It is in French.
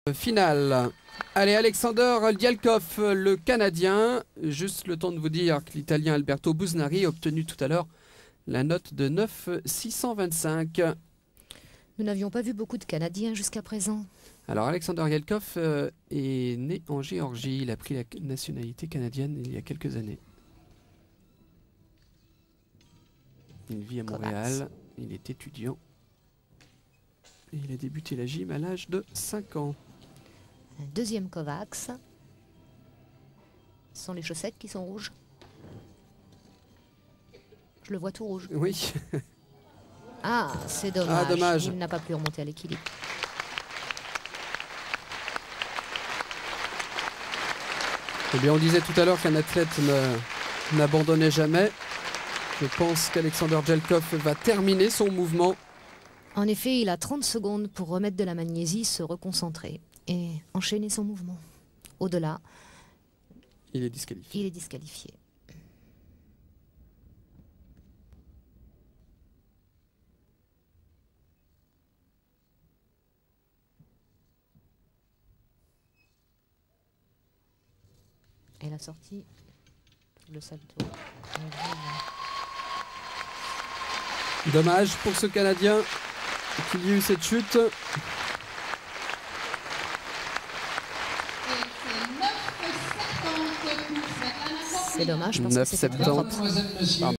Finale. Allez, Alexander Dialkov, le Canadien. Juste le temps de vous dire que l'Italien Alberto Busnari a obtenu tout à l'heure la note de 9,625. Nous n'avions pas vu beaucoup de Canadiens jusqu'à présent. Alors, Alexander Dialkov est né en Géorgie. Il a pris la nationalité canadienne il y a quelques années. Il vit à Montréal. Il est étudiant. Et il a débuté la gym à l'âge de 5 ans. Un deuxième Kovacs. Ce sont les chaussettes qui sont rouges. Je le vois tout rouge. Oui. Ah, c'est dommage. Ah, dommage. Il n'a pas pu remonter à l'équilibre. Eh bien, on disait tout à l'heure qu'un athlète n'abandonnait jamais. Je pense qu'Alexander Dialkov va terminer son mouvement. En effet, il a 30 secondes pour remettre de la magnésie, se reconcentrer et enchaîner son mouvement. Au-delà, Il est disqualifié. il est disqualifié. Et la sortie, le salto. Dommage pour ce Canadien qu'il y ait eu cette chute. C'est dommage parce que c'est 9,70.